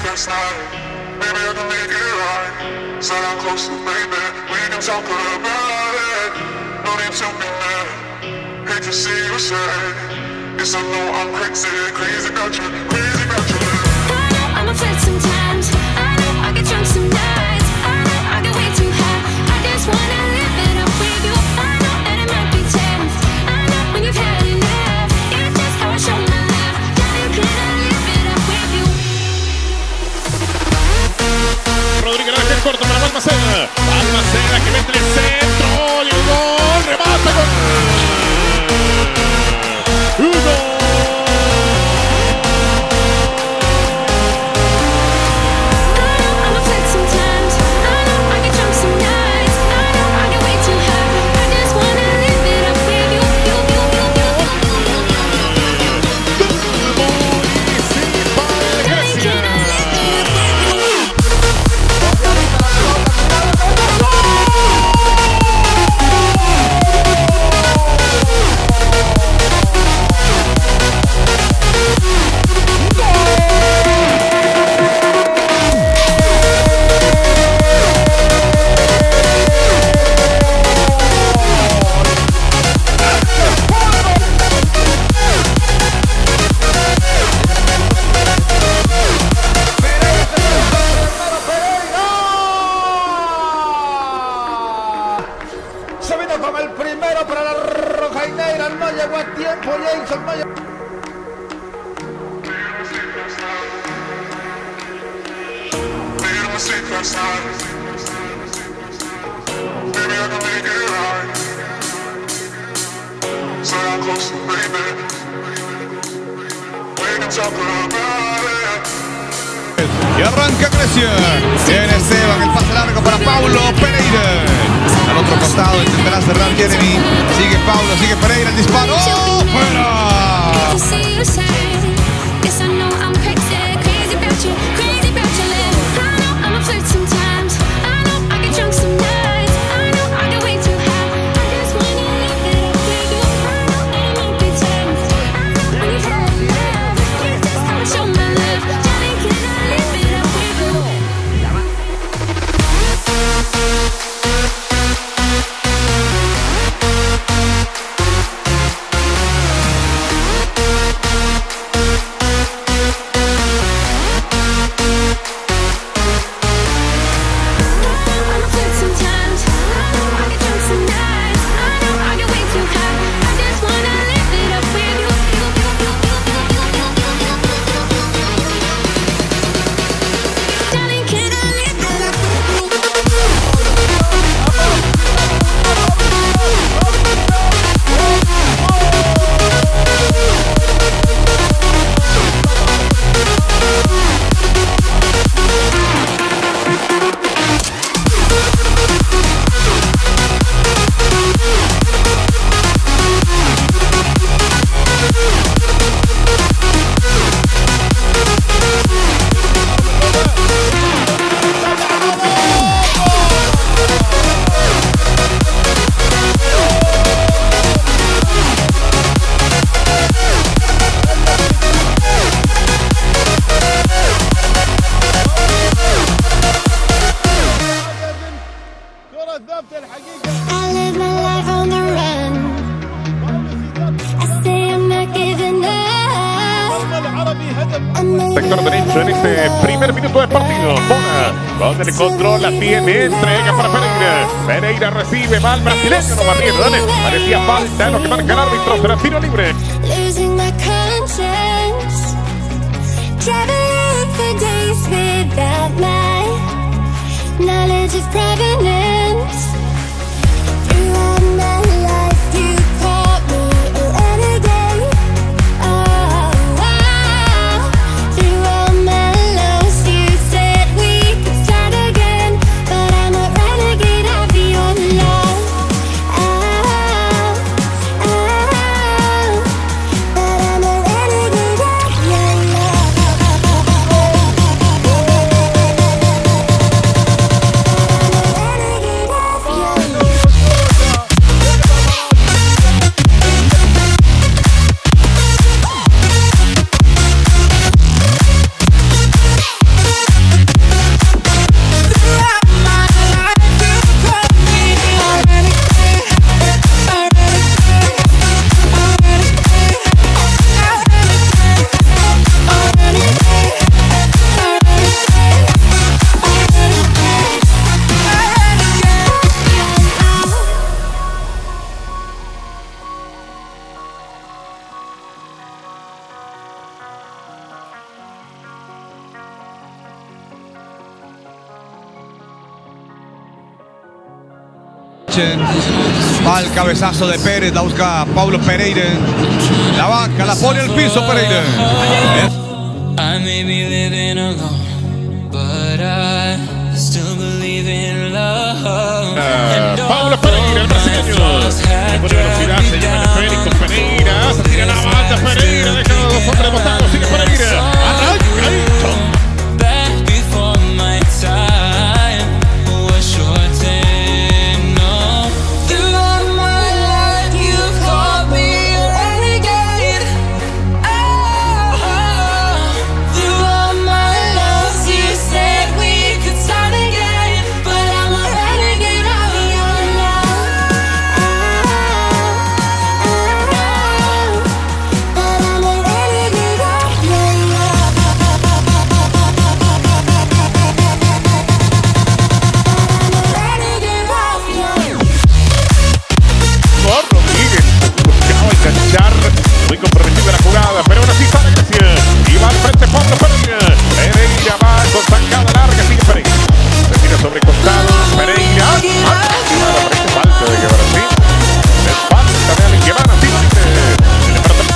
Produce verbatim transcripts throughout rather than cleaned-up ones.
last night. Maybe I can make it right. Sit down close to baby, we can talk about it. No need to be mad. Hate to see you sad. Yes, I know I'm crazy, crazy about you, crazy about you. I know I'm a flirt sometimes. I know I get drunk some nights. I know I get way too high. I just wanna live it up with you. I know that it might be tense. I know when you've had enough. It's just how I show my love. Darling, can I live it up with you? Rodríguez la deja en corto para Balmaceda. Balmaceda que mete el centro. Y el gol. Remata con... ¡Uno! Como el primero para la Rojaineira, no llegó a tiempo, Jason no llegó. Y arranca Grecia. Tiene Esteban, el pase largo para Paulo Pereira. Al otro costado intentará cerrar Jeremy. Sigue Paulo, sigue Pereira, el disparo. ¡Oh, fuera! Sector derecho en este primer minuto de partido. Bola, donde el control la tiene, entrega para Pereira. Pereira recibe, va al brasileño, no va bien, dale. Parecía falta, lo que marca el árbitro, será tiro libre. derecha. Va el cabezazo de Pérez, la busca Paulo Pereira. La vaca, la pone al piso Pereira. I may be living alone, but I still believe in love. Uh, Paulo Pereira, el brasileño. Le pone velocidad, se llama Félix Pereira. Se tira la banda Pereira, deja a los dos hombres botados, sigue Pereira. Arranca y Back before my time was shortened. No, throughout my life you've called me a renegade. Oh, throughout my loves you said we could start again, but I'm a renegade of your love. But I'm a renegade of your love. Rodríguez buscaba enganchar, muy comprometido en la jugada, pero ahora sí sale Grecia y va al frente Paulo Pereira. Pereira va con zancada larga, sigue Pereira. Se tira sobre costado, Pereira. Ah, claro, parece falta de que ahora sí. Es falta de alguien que van así, dice. El departamento.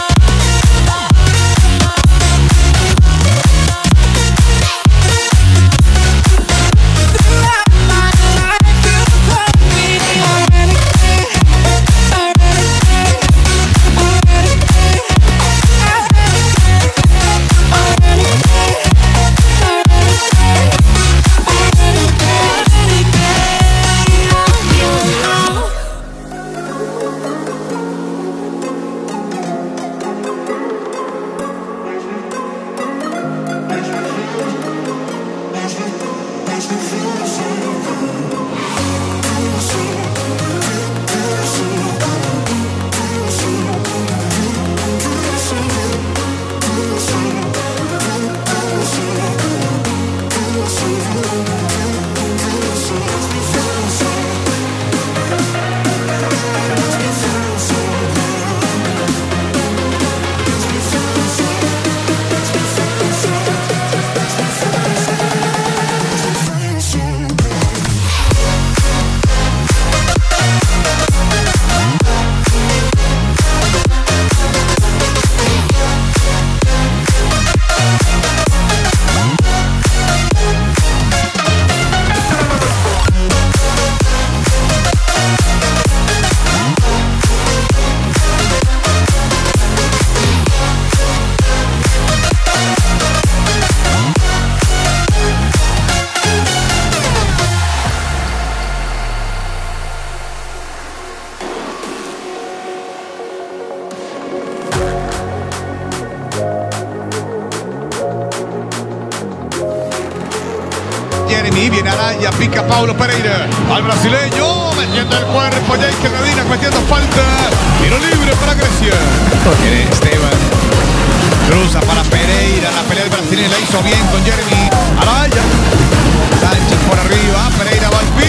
Jeremy, viene Araya, pica Paulo Pereira. Al brasileño, metiendo el cuerpo. Jake Medina metiendo falta. Tiro libre para Grecia. Viene Esteban. Cruza para Pereira. La pelea del brasileño la hizo bien con Jeremy. Araya. Sánchez por arriba. Pereira va al piso.